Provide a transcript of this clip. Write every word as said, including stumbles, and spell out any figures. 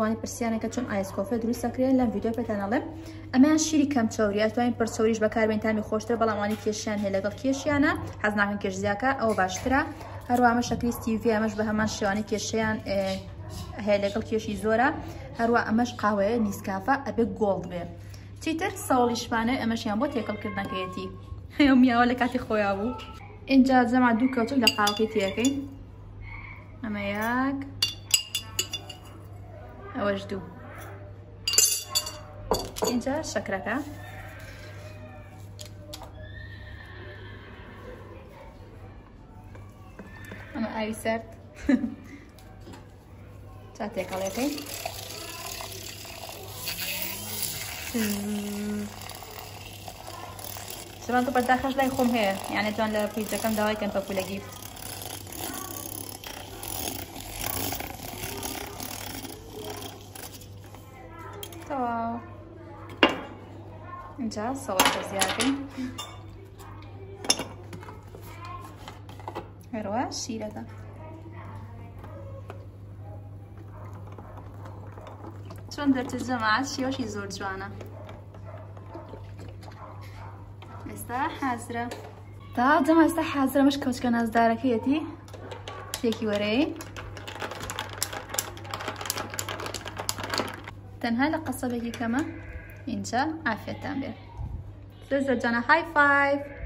توانی پرسیارێکە چۆن ئایسکۆفێ دروست دەکرێن لەم ڤیدیۆ پێتان ئەڵێم. ئەمەیان شیری کەم چەوریە، توانین پڕ چەوریش بەکاربێن تامی خۆشتر، بەڵام ئەوانەی کێشیان هەیە لەگەڵ کێشیانە حەز ناکەن کێش زیاکە ئەوە باشترە. هەروە ئەمە شەکلی ستیڤی، ئەمەش بە هەمان شێوانەی کێشەیان هەیە لەگەڵ کێشی زۆرە. هەروە ئەمەش قاوەیە نیسکافە ئەبێ گۆڵد بێ. چیتر سەوڵیشمانە ئەمەشیان بۆ تێکەڵکردنەکەیەتی ئەو میاوە لە کاتی خۆیان بوو. اینجا جەما دوو کەوتک لە قاوەکەی تێەکەین، ئەمە یەک، ئەوەش دوو. اینجا شەکرەکە، ئەمە ئاوی سەرد چا تێکەڵەکەی. سەمان تۆ بەرداخەش لای خۆم هەیە، یانێ توان لە پیجەکەم داوایکەن پەپوولە گیفت. تەواو. اینجا سەڵاتە زیادەکەین، هەروە شیرەکە. چۆن دەرچێت جەماعەت، شیوەشی زۆر جوانە. ئێستا حازرە. تا جەما ئێستا حازرە. مەش کەوچکە نازدارەکەیەتی تێکی وەرەی. تەنها لە قەسەبێکی کەمە. اینجا عافیەتتان بێ. زۆر زۆر جوانە. های فایڤ.